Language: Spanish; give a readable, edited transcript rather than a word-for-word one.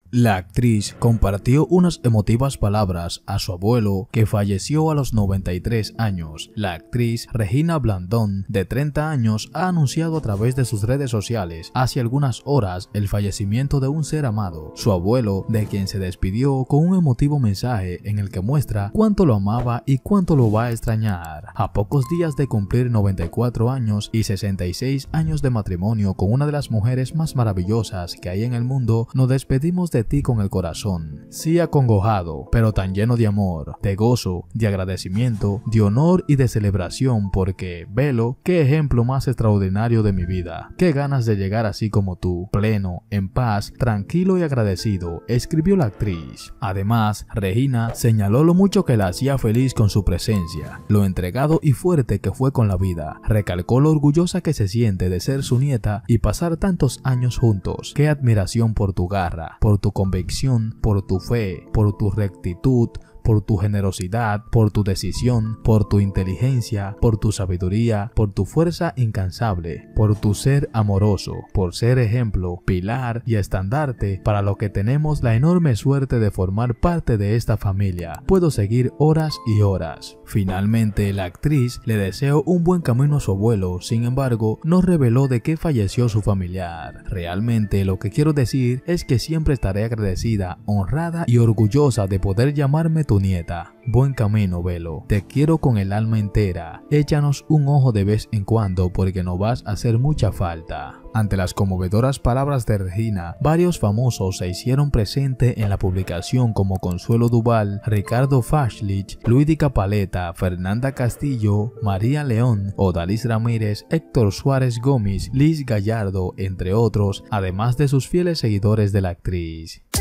La actriz compartió unas emotivas palabras a su abuelo, que falleció a los 93 años. La actriz Regina Blandón, de 30 años, ha anunciado a través de sus redes sociales hace algunas horas el fallecimiento de un ser amado, su abuelo, de quien se despidió con un emotivo mensaje en el que muestra cuánto lo amaba y cuánto lo va a extrañar. A pocos días de cumplir 94 años y 66 años de matrimonio con una de las mujeres más maravillosas que hay en el mundo, nos despedimos de ti con el corazón, sí acongojado, pero tan lleno de amor, de gozo, de agradecimiento, de honor y de celebración, porque, Velo, qué ejemplo más extraordinario de mi vida, qué ganas de llegar así como tú, pleno, en paz, tranquilo y agradecido, escribió la actriz. Además, Regina señaló lo mucho que la hacía feliz con su presencia, lo entregado y fuerte que fue con la vida, recalcó lo orgullosa que se siente de ser su nieta y pasar tantos años juntos. Qué admiración por tu garra, por tu convicción, por tu fe, por tu rectitud, por tu generosidad, por tu decisión, por tu inteligencia, por tu sabiduría, por tu fuerza incansable, por tu ser amoroso, por ser ejemplo, pilar y estandarte para lo que tenemos la enorme suerte de formar parte de esta familia. Puedo seguir horas y horas. Finalmente, la actriz le deseó un buen camino a su abuelo, sin embargo, no reveló de qué falleció su familiar. Realmente, lo que quiero decir es que siempre estaré agradecida, honrada y orgullosa de poder llamarme tu nieta. Buen camino, Velo. Te quiero con el alma entera. Échanos un ojo de vez en cuando porque nos vas a hacer mucha falta. Ante las conmovedoras palabras de Regina, varios famosos se hicieron presentes en la publicación como Consuelo Duval, Ricardo Fashlich, Luis Di Capaleta, Fernanda Castillo, María León, Odalis Ramírez, Héctor Suárez Gómez, Liz Gallardo, entre otros, además de sus fieles seguidores de la actriz.